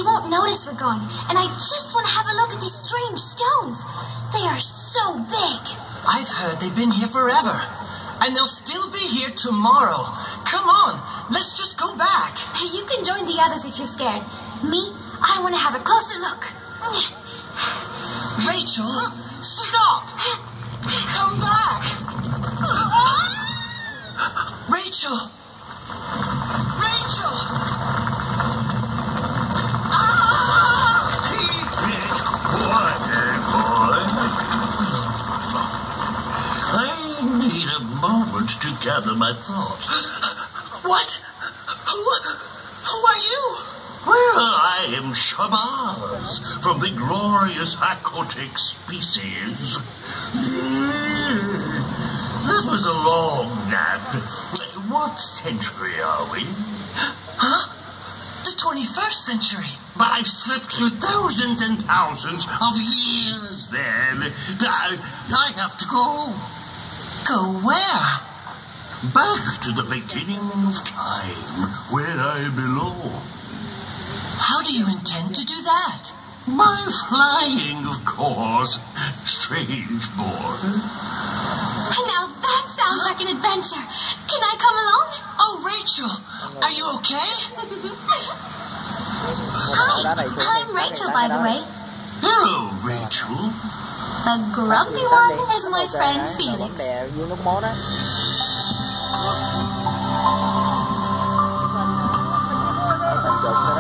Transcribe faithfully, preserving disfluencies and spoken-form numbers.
won't notice we're gone, and I just want to have a look at these strange stones. They are so big. I've heard they've been here forever, and they'll still be here tomorrow. Come on, let's just go back. You can join the others if you're scared. Me, I want to have a closer look. Rachel, stop! Come back! Rachel! Rachel! Ah! Keep it quiet, boy. I need a moment to gather my thoughts. What? Who, who are you? Well, I am Shabazz, from the glorious aquatic species. This was a long nap. What century are we? Huh? The twenty-first century. But I've slept through thousands and thousands of years then. I, I have to go. Go where? Back to the beginning of time, where I belong. How do you intend to do that? By flying, of course. Strange boy. Now that sounds like an adventure. Can I come along? Oh, Rachel, are you okay? Hi, I'm Rachel, by the way. Hello, Rachel. The grumpy one is my friend Felix. Đè vô nước món đó. Thành dụng